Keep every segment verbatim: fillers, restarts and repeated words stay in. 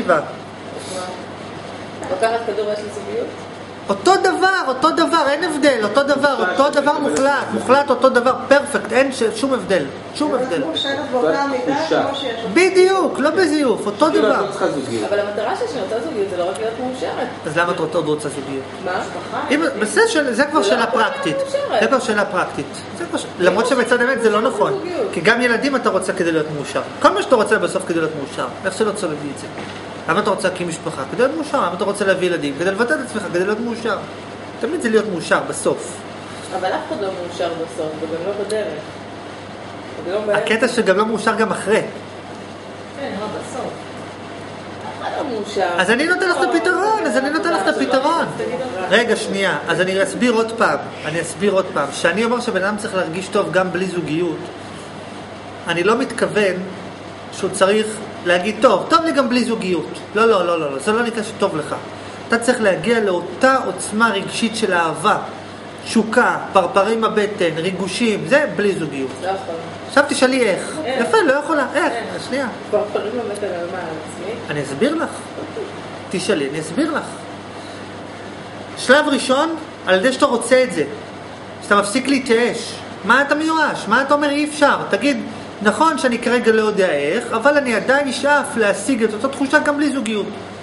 אלטרנטיבה. לקחת כדור יש לזוגיות? אותו דבר, אותו דבר, אין הבדל, אותו דבר, אותו דבר מוחלט, מוחלט אותו דבר, פרפקט, אין שום הבדל, שום הבדל. בדיוק, לא בזיוף, אותו דבר. אבל המטרה שאני רוצה זוגיות זה לא רק להיות מאושרת. אז למה את עוד רוצה זוגיות? מה? זה כבר שאלה פרקטית, זה כבר שאלה פרקטית. למרות שבצד האמת זה לא נכון, כי גם ילדים אתה רוצה כדי להיות מאושר. כל מה שאתה רוצה בסוף כדי להיות מאושר, איך שלא תסובב לי את זה? למה אתה רוצה להקים משפחה? כדי להיות מאושר. למה אתה רוצה להביא ילדים? כדי לבטא את עצמך, כדי להיות מאושר. תמיד זה להיות מאושר בסוף. אבל אף אחד לא מאושר בסוף, וגם לא בדרך. הקטע שגם לא מאושר גם אחרי. כן, לא בסוף. אף אחד לא מאושר. אז אני נותן לך את הפתרון, אז אני נותן לך את הפתרון. רגע, שנייה. אז אני אסביר עוד פעם. אני אסביר עוד פעם. שאני אומר שבן אדם צריך להרגיש טוב גם בלי זוגיות. אני לא מתכוון שהוא צריך להגיד, טוב, טוב לי גם בלי זוגיות. לא, לא, לא, לא, זה לא נקרא שטוב לך. אתה צריך להגיע לאותה עוצמה רגשית של אהבה, שוקה, פרפרים בבטן, ריגושים, זה בלי זוגיות. לא יכול. עכשיו תשאלי איך. יפה, לא יכולה. איך? שנייה. פרפרים בבטן על מה? על עצמי? אני אסביר לך. תשאלי, אני אסביר לך. שלב ראשון, על ידי שאתה רוצה את זה. שאתה מפסיק להתייאש. מה אתה מיואש? מה אתה אומר אי אפשר? תגיד, נכון שאני כרגע לא יודע איך, אבל אני עדיין נשאף להשיג את אותה תחושה גם בלי זוגיות.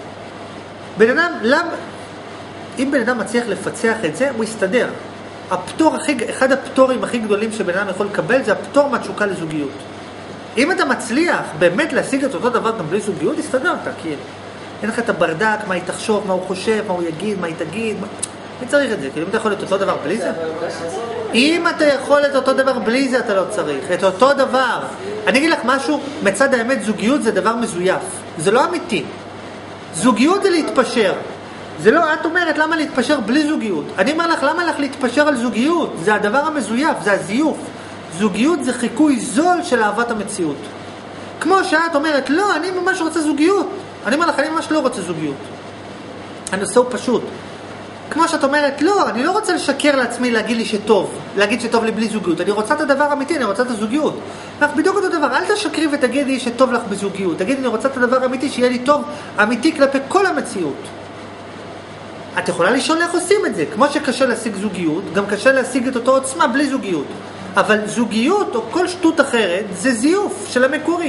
בן אדם, למה? אם בן אדם מצליח לפצח את זה, הוא יסתדר. הפטור הכי, אחד הפטורים הכי גדולים שבן אדם יכול לקבל, זה הפטור מהתשוקה לזוגיות. אם אתה מצליח באמת להשיג את אותו דבר גם בלי זוגיות, יסתדרת, כאילו. אין לך את הברדק, מה היא תחשוב, מה הוא חושב, מה הוא יגיד, מה היא תגיד, מה... מי צריך את זה? כאילו, אם אתה יכול את אותו דבר בלי זה? אם אתה יכול את אותו דבר בלי זה, אתה לא צריך. את אותו דבר. אני אגיד לך משהו, מצד האמת, זוגיות זה דבר מזויף. זה לא אמיתי. זוגיות זה להתפשר. זה לא, את אומרת, למה להתפשר בלי זוגיות? אני אומר לך, למה לך להתפשר על זוגיות? זה הדבר המזויף, זה הזיוף. זוגיות זה חיקוי זול של אהבת המציאות. כמו שאת אומרת, לא, אני ממש רוצה זוגיות. אני אומר לך, אני ממש לא רוצה זוגיות. הנושא הוא פשוט. כמו שאת אומרת, לא, אני לא רוצה לשקר לעצמי להגיד לי שטוב, להגיד שטוב לי בלי זוגיות. אני רוצה את הדבר האמיתי, אני רוצה את הזוגיות. לך בדיוק אותו דבר, אל תשקרי ותגידי שטוב לך בזוגיות. תגידי, אני רוצה את הדבר האמיתי, שיהיה לי טוב, אמיתי כלפי כל המציאות. את יכולה לשאול איך עושים את זה. כמו שקשה להשיג זוגיות, גם קשה להשיג את אותו עוצמה בלי זוגיות. אבל זוגיות או כל שטות אחרת, זה זיוף של המקורי.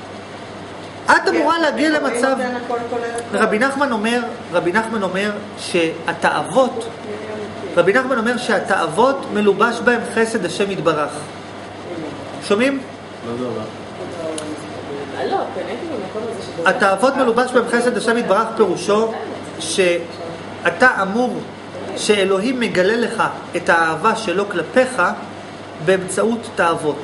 את אמורה להגיע למצב, רבי נחמן אומר, רבי נחמן אומר שהתאוות, רבי נחמן אומר שהתאוות מלובש בהם חסד השם יתברך. שומעים? לא, לא, לא. התאוות מלובש בהם חסד השם יתברך, פירושו שאתה אמור, שאלוהים מגלה לך את האהבה שלו כלפיך באמצעות תאוות.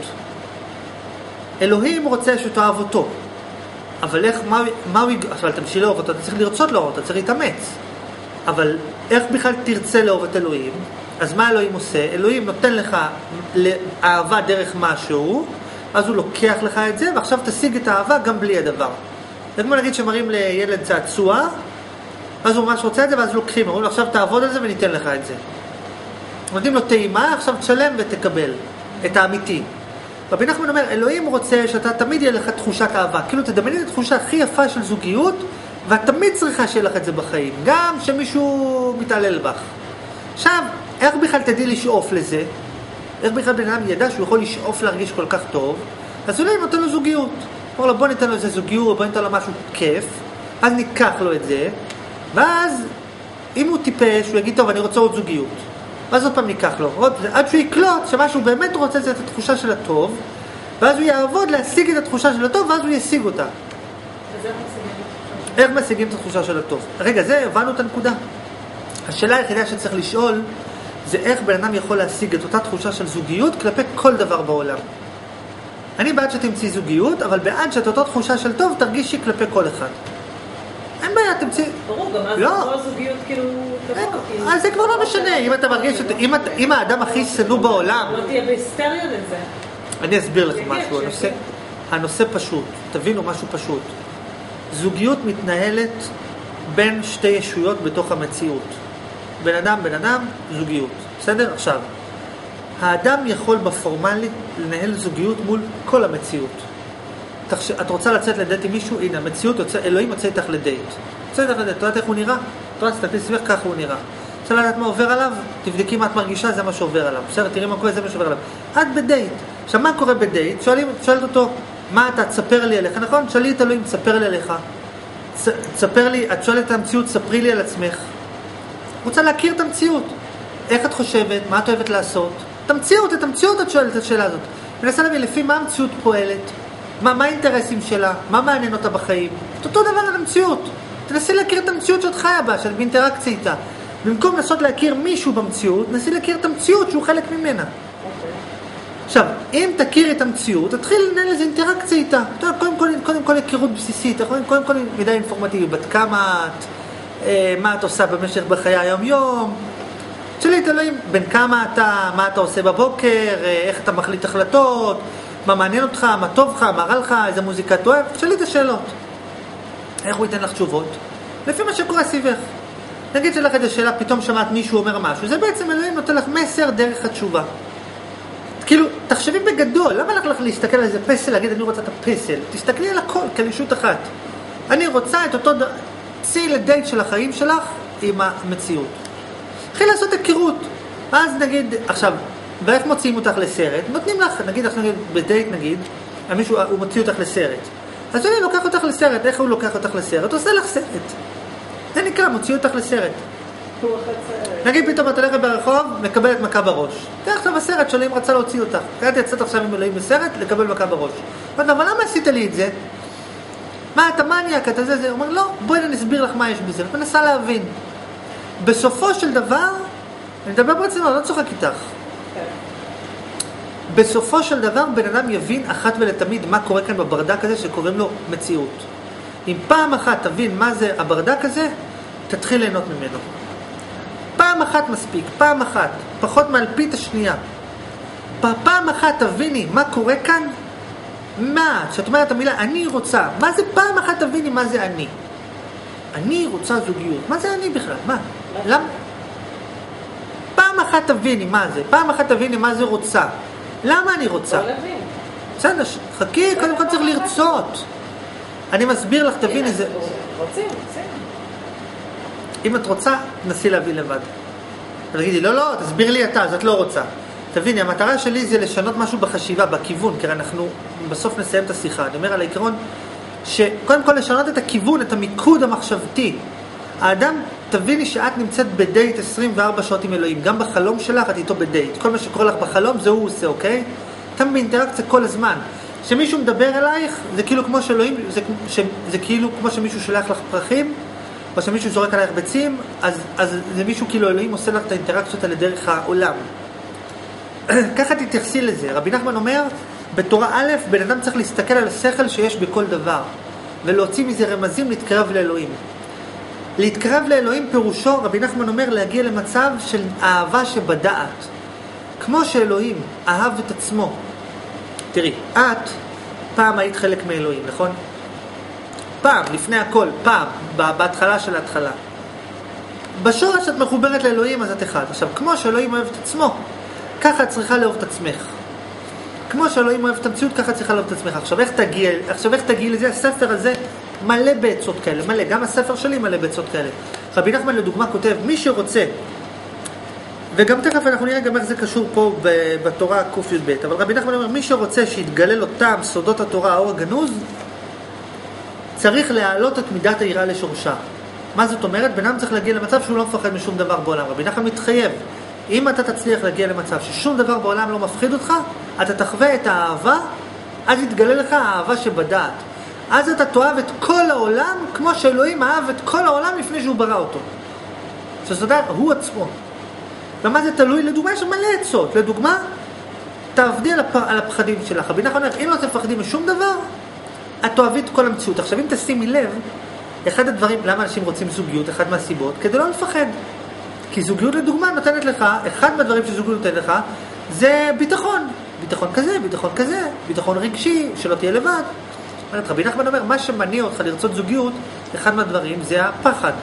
אלוהים רוצה שתאהב אותו. אבל איך, מה, מה הוא, אבל תמשיך לאהוב אותו, אתה צריך לרצות לאהוב אותו, אתה צריך להתאמץ. אבל איך בכלל תרצה לאהוב את אלוהים? אז מה אלוהים עושה? אלוהים נותן לך אהבה דרך משהו, אז הוא לוקח לך את זה, ועכשיו תשיג את האהבה גם בלי הדבר. זה כמו להגיד שמראים לילד צעצוע, אז הוא ממש רוצה את זה, ואז לוקחים, אומרים לו עכשיו תעבוד על זה וניתן לך את זה. נותנים לו טעימה, עכשיו תשלם ותקבל את האמיתי. רבי נחמן אומר, אלוהים רוצה שאתה תמיד יהיה לך תחושת אהבה. כאילו תדמייני את התחושה הכי יפה של זוגיות, ואת תמיד צריכה שיהיה לך את זה בחיים. גם שמישהו מתעלל בך. עכשיו, איך בכלל תדעי לשאוף לזה? איך בכלל בן אדם ידע שהוא יכול לשאוף להרגיש כל כך טוב? אז אולי נותן לו זוגיות. אומר לו, בוא ניתן לו איזה זוגיות, בוא ניתן לו משהו כיף, אז ניקח לו את זה, ואז אם הוא טיפש, הוא יגיד, טוב, אני רוצה עוד זוגיות. ואז עוד פעם ניקח לו, עוד, עד שהוא יקלוט שמשהו באמת רוצה את התחושה של הטוב, ואז הוא יעבוד להשיג את התחושה של הטוב, ואז הוא ישיג אותה. איך משיגים את התחושה של הטוב? רגע, זה הבנו את הנקודה. השאלה היחידה שצריך לשאול, זה איך בן אדם יכול להשיג את אותה תחושה של זוגיות כלפי כל דבר בעולם. אני בעד שתמציא זוגיות, אבל בעד שאת אותה תחושה של טוב תרגישי כלפי כל אחד. אין בעיה, תמציא. ברור, גם אז לא זוגיות כאילו תבוא. אז זה כבר לא משנה, אם אתה מרגיש, אם האדם הכי שנוא בעולם... לא תהיה בהיסטריה לזה. אני אסביר לך משהו, הנושא פשוט, תבינו משהו פשוט. זוגיות מתנהלת בין שתי ישויות בתוך המציאות. בן אדם, בן אדם, זוגיות. בסדר? עכשיו, האדם יכול בפורמלית לנהל זוגיות מול כל המציאות. תחש... את רוצה לצאת לדייט עם מישהו, הנה, המציאות, יוצא, אלוהים יוצא איתך לדייט. יוצא איתך לדייט, את יודעת איך הוא נראה? את יודעת, תסתכלי סביבך, ככה הוא נראה. רוצה לדעת מה עובר עליו? תבדקי מה את מרגישה, זה מה שעובר עליו. בסדר, תראי מה קורה, זה מה שעובר עליו. את בדייט. עכשיו, מה קורה בדייט? שואלים, שואלת אותו, מה אתה, תספר לי עליך, נכון? שאלי את אלוהים, תספר לי עליך. תספר לי, את שואלת את המציאות, ספרי לי על עצמך. רוצה להכיר את המציאות. איך את חושבת? מה את אוהבת לעשות? את המציאות, את המציאות את שואלת את השאלה הזאת. מנסה להבין לפי מה המציאות פועלת, מה, מה האינטרסים שלה, מה מעניין אותה בחיים. את אותו דבר על המציאות. תנסי להכיר את המציאות שאת חיה בה, שאת באינטראקציה איתה. במקום לנסות להכיר מישהו במציאות, תנסי להכיר את המציאות שהוא חלק ממנה. עכשיו, אם תכיר את המציאות, תתחיל לנהל איזה אינטראקציה איתה. קודם כל, קודם כל הכירות בסיסית, קודם כל, כל מידע אינפורמטיבי, בת כמה את, אה, מה את עושה במשך בחיי היום-יום. שאלי את אלוהים, בין כמה אתה, מה אתה עושה בבוקר, אה, איך אתה מחליט החלטות, מה מעניין אותך, מה טוב לך, מה רע לך, איזה מוזיקה אתה אוהב. שאלי את השאלות. איך הוא ייתן לך תשובות? לפי מה שקורה סביבך. נגיד שלך איזה שאלה, פתאום שמעת מישהו אומר משהו, זה בעצם אלוהים נותן לך מסר דרך התשובה. כאילו, תחשבי בגדול, למה לך לך להסתכל על איזה פסל, להגיד אני רוצה את הפסל? תסתכלי על הכל, כלישות אחת. אני רוצה את אותו, צאי לדייט של החיים שלך עם המציאות. התחיל לעשות הכירות. אז נגיד, עכשיו, ואיך מוציאים אותך לסרט? נותנים לך, נגיד, נגיד בדייט נגיד, מישהו, הוא מוציא אותך לסרט. אז אני לוקח אותך לסרט, איך הוא לוקח אותך לסרט? עושה לך סרט. זה נקרא, מוציא אותך לסרט. נגיד פתאום את הולכת ברחוב, מקבלת מכה בראש. תראה עכשיו הסרט שאלוהים רצה להוציא אותך. קראתי יצאת עכשיו עם אלוהים בסרט, לקבל מכה בראש. אבל למה עשית לי את זה? מה, אתה מניאק, אתה זה זה? הוא אומר, לא, בואי נסביר לך מה יש בזה. את מנסה להבין. בסופו של דבר, אני מדבר בעצם, אני לא צוחק איתך. בסופו של דבר, בן אדם יבין אחת ולתמיד מה קורה כאן בברדק הזה שקוראים לו מציאות. אם פעם אחת תבין מה זה הברדק הזה, תתחיל ליהנות ממנו. פעם אחת מספיק, פעם אחת, פחות מאלפית השנייה. פעם אחת תביני מה קורה כאן, מה, שאת אומרת המילה אני רוצה, מה זה פעם אחת תביני מה זה אני? אני רוצה זוגיות, מה זה אני בכלל? מה? למה? פעם אחת תביני מה זה, פעם אחת תביני מה זה רוצה. למה אני רוצה? בסדר, חכי, קודם כל צריך לרצות. אני מסביר לך, תביני זה. רוצים, רוצים. אם את רוצה, תנסי להביא לבד. תגידי, לא, לא, תסביר לי אתה, אז את לא רוצה. תביני, המטרה שלי זה לשנות משהו בחשיבה, בכיוון, כי אנחנו בסוף נסיים את השיחה. אני אומר על העיקרון, שקודם כל לשנות את הכיוון, את המיקוד המחשבתי. האדם, תביני שאת נמצאת בדייט עשרים וארבע שעות עם אלוהים. גם בחלום שלך את איתו בדייט. כל מה שקורה לך בחלום זה הוא עושה, אוקיי? אתה באינטראקציה כל הזמן. כשמישהו מדבר אלייך, זה כאילו כמו שאלוהים, זה, ש, זה כאילו כמו שמישהו שולח לך פרחים, או שמישהו זורק עלייך ביצים, אז, אז זה מישהו כאילו אלוהים עושה לך את האינטראקציות האלה דרך העולם. ככה תתייחסי לזה. רבי נחמן אומר, בתורה א', בן אדם צריך להסתכל על השכל שיש בכל דבר, ולהוציא מזה רמזים להתקרב לאלוהים. להתקרב לאלוהים פירושו, רבי נחמן אומר, להגיע למצב של אהבה שבדעת. כמו שאלוהים אהב את עצמו. תראי, את פעם היית חלק מאלוהים, נכון? פעם, לפני הכל, פעם, בהתחלה של ההתחלה. בשורש את מחוברת לאלוהים, אז את אחד. עכשיו, כמו שאלוהים אוהב את עצמו, ככה את צריכה לאהוב את עצמך. כמו שאלוהים אוהב את המציאות, ככה את צריכה לאהוב את עצמך. עכשיו, איך תגיע, עכשיו, איך תגיע לזה? הספר הזה מלא בעצות כאלה, מלא. גם הספר שלי מלא בעצות כאלה. רבי נחמן לדוגמה כותב, מי שרוצה, וגם תכף אנחנו נראה גם איך זה קשור פה בתורה ק"ב, אבל רבי נחמן אומר, מי שרוצה שיתגלה לו טעם סודות התורה, האור הגנוז, צריך להעלות את מידת היראה לשורשה. מה זאת אומרת? בן אדם צריך להגיע למצב שהוא לא מפחד משום דבר בעולם. רבי נחמן מתחייב, אם אתה תצליח להגיע למצב ששום דבר בעולם לא מפחיד אותך, אתה תחווה את האהבה, אז יתגלה לך האהבה שבדעת. אז אתה תאהב את כל העולם כמו שאלוהים אהב את כל העולם לפני שהוא ברא אותו. זאת אומרת, הוא עצמו. ומה זה תלוי? לדוגמה, יש מלא עצות. לדוגמה, תעבדי על, הפ... על הפחדים שלך. רבי נחמן אומר, אם לא תפחדים משום דבר, את תאהבי את כל המציאות. עכשיו, אם תשימי לב, אחד הדברים, למה אנשים רוצים זוגיות, אחד מהסיבות, כדי לא לפחד. כי זוגיות לדוגמה נותנת לך, אחד מהדברים שזוגיות נותנת לך, זה ביטחון. ביטחון כזה, ביטחון כזה, ביטחון רגשי, שלא תהיה לבד. רבי נחמן אומר, מה שמניע אותך לרצות זוגיות, אחד מהדברים זה הפחד.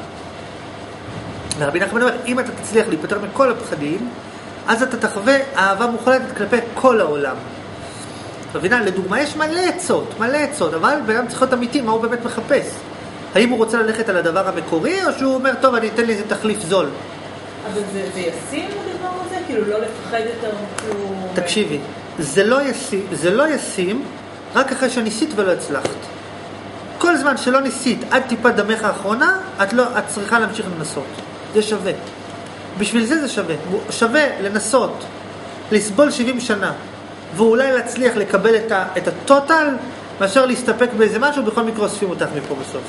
ורבי נחמן אומר, אם אתה תצליח להיפטר מכל הפחדים, אז אתה תחווה אהבה מוחלטת כלפי כל העולם. מבינה? לדוגמה, יש מלא עצות, מלא עצות, אבל בן צריך להיות אמיתי, מה הוא באמת מחפש? האם הוא רוצה ללכת על הדבר המקורי, או שהוא אומר, טוב, אני אתן לי איזה תחליף זול? אבל זה, זה ישים הדבר הזה? כאילו לא לפחד יותר, כאילו... תקשיבי, זה לא ישים, זה לא ישים, רק אחרי שניסית ולא הצלחת. כל זמן שלא ניסית עד טיפת דמך האחרונה, את, לא, את צריכה להמשיך לנסות. זה שווה. בשביל זה זה שווה. שווה לנסות, לסבול שבעים שנה, ואולי להצליח לקבל את, ה, את הטוטל, מאשר להסתפק באיזה משהו, בכל מקרה אוספים אותך מפה בסוף.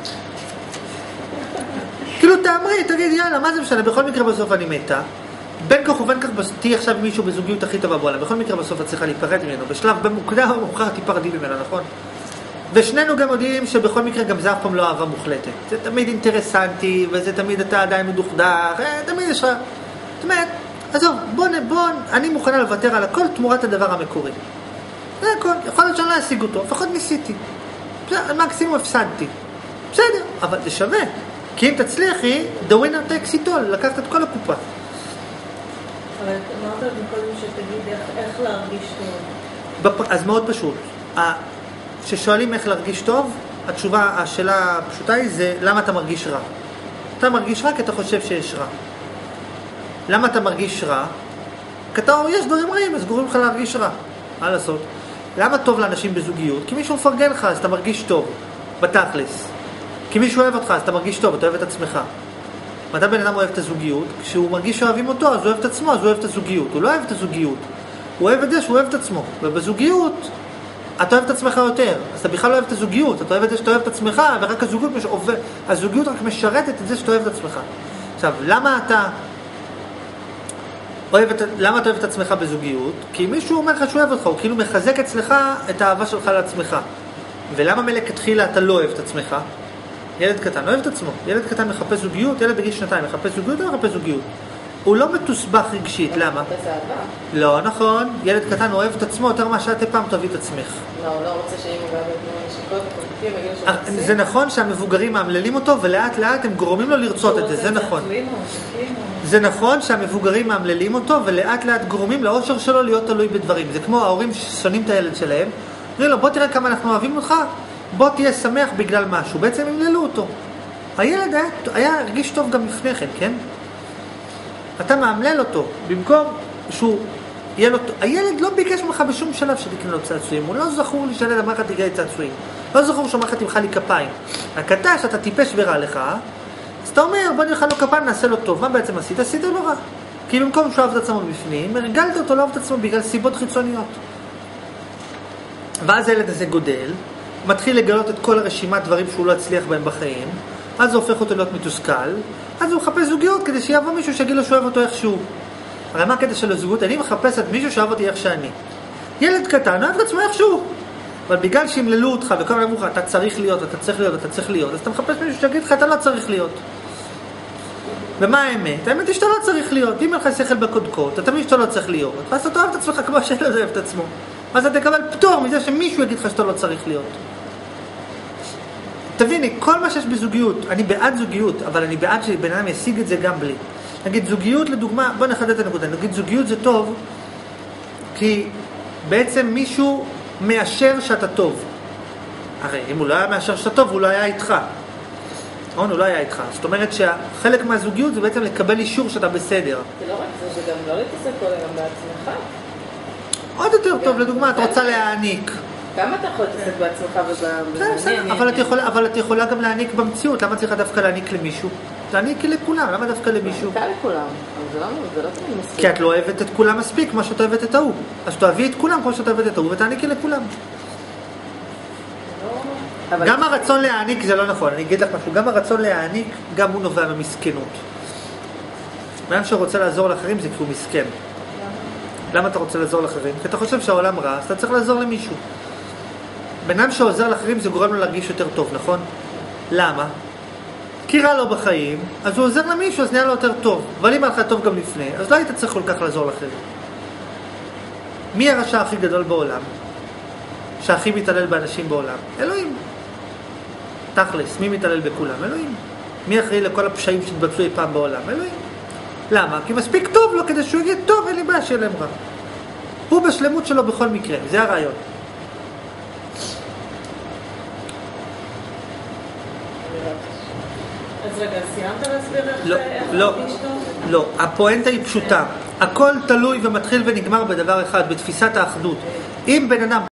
כאילו תאמרי, תגיד, יאללה, מה זה משנה? בכל מקרה בסוף אני מתה. בין כך ובין כך תהי עכשיו מישהו בזוגיות הכי טובה בעולם. בכל מקרה בסוף את צריכה להיפרד ממנו. בשלב במוקדם או מאוחר תיפרדי ממנו, נכון? ושנינו גם יודעים שבכל מקרה גם זה אף פעם לא אהבה מוחלטת. זה תמיד אינטרסנטי, וזה תמיד אתה עדיין מדוכדך, תמיד יש לך... זאת אומרת, עזוב, בוא, בוא, אני מוכנה לוותר על הכל תמורת הדבר המקורי. זה הכל, יכול להיות שאני לא אשיג אותו, לפחות ניסיתי. מקסימום הפסדתי. בסדר, אבל זה שווה. כי אם תצליחי, the winner takes it all, לקחת את כל הקופה. אבל אמרת מקודם שתגיד איך, איך להרגיש טוב. אז מאוד פשוט. כששואלים איך להרגיש טוב, התשובה, השאלה הפשוטה היא זה למה אתה מרגיש רע. אתה מרגיש רע כי אתה חושב שיש רע. למה אתה מרגיש רע? כי אתה, יש דברים רעים, אז גורמים לך להרגיש רע. מה לעשות? למה טוב לאנשים בזוגיות? כי מישהו מפרגן לך, אז אתה מרגיש טוב. בתכלס. כי מישהו אוהב אותך, אז אתה מרגיש טוב, אתה אוהב את עצמך. מתי בן אדם אוהב את הזוגיות? כשהוא מרגיש שאוהבים אותו, אז הוא אוהב את עצמו, אז הוא אוהב את הזוגיות. הוא לא אוהב את הזוגיות. הוא אוהב את זה שהוא אוהב את עצמו. ובזוגיות, אתה אוהב את עצמך יותר. אז אתה בכלל לא אוהב את הזוגיות. אתה אוהב את זה שאתה אוהב את עצמך, ורק הזוגיות, הזוגיות רק משרתת את זה שאתה אוהב את עצמך. עכשיו, למה אתה אוהב את, למה אתה אוהב את עצמך בזוגיות? כי מישהו אומר לך שהוא אוהב אותך, הוא כאילו מחזק אצלך את האהבה שלך לעצמך. ולמה מלכתחילה אתה לא אוהב את עצמך? ילד קטן אוהב את עצמו. ילד קטן מחפש זוגיות, ילד בגיל שנתיים מחפש זוגיות או מחפש זוגיות. הוא לא מתוסבך רגשית, למה? לא, נכון. ילד קטן אוהב את עצמו יותר מה שאת פעם תאהבי את עצמך. לא, הוא לא רוצה שאם הוא גם נשיקות וקופים בגיל שהוא זה נכון שהמבוגרים מאמללים אותו ולאט לאט הם גורמים לו לרצות את זה, זה נכון. זה נכון שהמבוגרים מאמללים אותו ולאט לאט גורמים לאושר שלו להיות תלוי בדברים. זה כמו ההורים ששונאים את הילד שלהם. אומרים לו, בוא תראה כמה אנחנו אוהבים אותך, בוא תהיה שמח בגלל משהו. בעצם המללו אותו. הילד היה, היה הרגיש טוב גם לפני כן, כן? אתה מאמלל אותו, במקום שהוא יהיה לו... הילד לא ביקש ממך בשום שלב שתקנה לו צעצועים. הוא לא זכור לי שהילד אמר לך תקנה לי צעצועים. לא זכור שאומר לך תמחא לי כפיים. הקטע שאתה טיפש ורע לך, אז אתה אומר, בוא נלך לו כפיים, נעשה לו טוב. מה בעצם עשית? עשית לו רע. כי במקום שהוא אוהב את עצמו בפנים, הרגלת אותו לא אוהב את עצמו בגלל סיבות חיצוניות. ואז הילד הזה גודל, מתחיל לגלות את כל הרשימת דברים שהוא לא הצליח בהם בחיים, אז זה הופך אותו להיות מתוסכל, אז הוא מחפש זוגיות כדי שיבוא מישהו שיגיד לו שהוא אוהב אותו איכשהו. הרי מה הקטע של הזוגות? אני מחפש את מישהו שאוהב אותי איך שאני. ילד קטן אוהב את עצמו איכשהו. אבל בגלל שהמללו אותך וכל מיני אמרו לך, אתה צריך להיות, אתה צריך להיות, אתה צריך להיות, אז אתה מחפש מישהו שיגיד לך, אתה לא צריך להיות. ומה האמת? האמת היא שאתה לא צריך להיות. אם אין לך שכל בקודקות, אתה מבין שאתה לא צריך להיות. אז אתה אוהב את עצמך כמו שאתה אוהב את עצמו. אז אתה תקבל פטור מזה שמישהו יגיד לך שאתה לא צריך להיות. תביני, כל מה שיש בזוגיות, אני בעד זוגיות, אבל אני בעד שבן אדם ישיג את זה גם בלי. נגיד זוגיות לדוגמה, בוא נחדד את הנקודה, נגיד זוגיות זה טוב, כי בעצם מישהו מאשר שאתה טוב. הרי אם הוא לא היה מאשר שאתה טוב, הוא לא היה איתך. נכון, הוא לא היה איתך. זאת אומרת שחלק מהזוגיות זה בעצם לקבל אישור שאתה בסדר. זה לא רק זה, זה גם לא להתעסק כל היום בעצמך. עוד יותר טוב, לדוגמה, את רוצה להעניק. כמה אתה יכול להתעסק בעצמך ובמעניין? אבל את יכולה גם להעניק במציאות. למה צריכה דווקא להעניק למישהו? להעניק לכולם, למה דווקא למישהו? להעניקה לכולם, אבל זה לא תמיד מספיק. כי את לא אוהבת את כולם מספיק, כמו שאת אוהבת את ההוא. אז תאהבי את כולם כמו שאת אוהבת את ההוא, ותעניקי לכולם. גם הרצון להעניק זה לא נכון, אני אגיד לך משהו, גם הרצון להעניק, גם הוא נובע ממסכנות. בן שרוצה לעזור לאחרים זה כי הוא מסכן. למה אתה רוצה לעזור לאחרים? כי אתה חושב שהעולם רע, אז אתה צריך לעזור למישהו. בן אדם שעוזר לאחרים זה גורם לו להרגיש יותר טוב, נכון? למה? כי רע לו בחיים, אז הוא עוזר למישהו, אז נהיה לו יותר טוב. אבל אם הלכה טוב גם לפני, אז לא היית צריך כל כך לעזור לאחרים. מי הרשע הכי גדול בעולם? שהכי מתעלל באנשים בעולם? אלוהים. תכלס, מי מתעלל בכולם? אלוהים. מי אחראי לכל הפשעים שהתבצעו אי פעם בעולם? אלוהים. למה? כי מספיק טוב לו כדי שהוא יגיד טוב, אין לי בעיה שיהיה להם רע. הוא בשלמות שלו בכל מקרה, זה הרעיון. אז רגע, סיימת להסביר איך לא, איך לא, להרגיש טוב? לא, הפואנטה היא פשוטה. הכל תלוי ומתחיל ונגמר בדבר אחד, בתפיסת האחדות. אם בן אדם